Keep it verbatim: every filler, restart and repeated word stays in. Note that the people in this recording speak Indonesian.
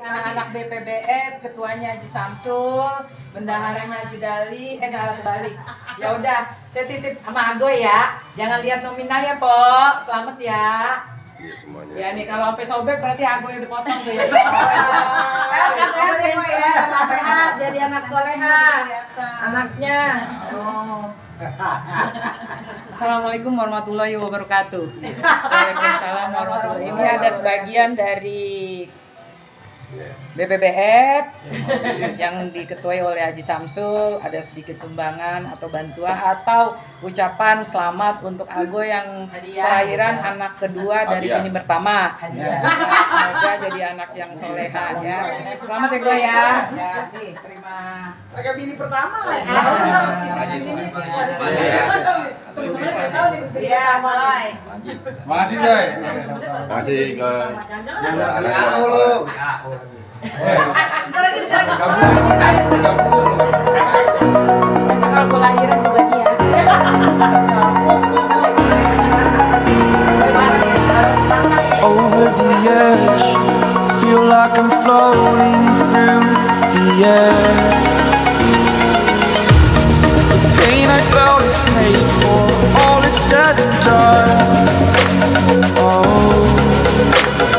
anak-anak B P B F, ketuanya Haji Samsul, bendaharanya Haji Dali, eh salah balik. Ya udah, saya titip sama Agoy ya. Jangan lihat nominal ya, Po. Selamat ya. Iya semuanya. Ya nih kalau sampai sobek berarti Agoy yang dipotong tuh ya. Sehat ya, Po ya. Sehat jadi anak soleha. Anaknya. Oh. Assalamualaikum warahmatullahi wabarakatuh. Waalaikumsalam warahmatullahi wabarakatuh. Ini ada sebagian dari B P B F yang diketuai oleh Haji Samsul, ada sedikit sumbangan atau bantuan atau ucapan selamat untuk Agoy yang kelahiran anak kedua dari bini pertama. Ya, semoga jadi anak yang soleha ya. Selamat ya Goy ya. Ya, nih terima. Pakai bini pertama lah. Iya, mulai. Makasih, Goy. Makasih, Goy. Kalau kelahiran juga dia. Over the edge, feel like I'm floating through the air. The pain I felt is paid for, all is said and done. Oh.